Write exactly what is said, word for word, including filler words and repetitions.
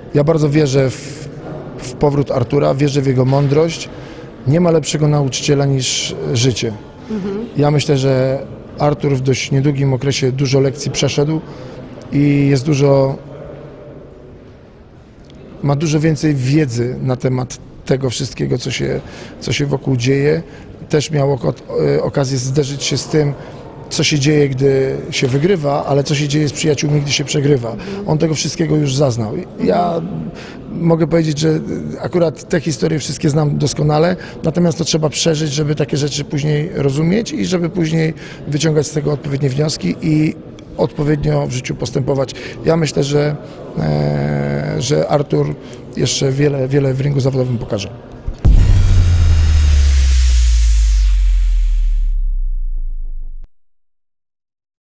Ja bardzo wierzę w, w powrót Artura, wierzę w jego mądrość. Nie ma lepszego nauczyciela niż życie. Mhm. Ja myślę, że Artur w dość niedługim okresie dużo lekcji przeszedł i jest dużo, ma dużo więcej wiedzy na temat tego wszystkiego, co się, co się wokół dzieje. Też miał okazję zderzyć się z tym, co się dzieje, gdy się wygrywa, ale co się dzieje z przyjaciółmi, gdy się przegrywa. On tego wszystkiego już zaznał. Ja mogę powiedzieć, że akurat te historie wszystkie znam doskonale, natomiast to trzeba przeżyć, żeby takie rzeczy później rozumieć i żeby później wyciągać z tego odpowiednie wnioski i odpowiednio w życiu postępować. Ja myślę, że, e, że Artur jeszcze wiele, wiele w ringu zawodowym pokaże.